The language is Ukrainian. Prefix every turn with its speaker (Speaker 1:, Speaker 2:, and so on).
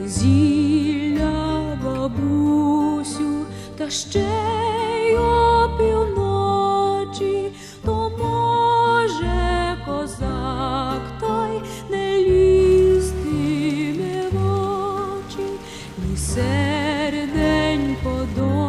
Speaker 1: зілля, бабусю, та ще й опівночі, то може козак та й не лізтиме в очі, ні серденько до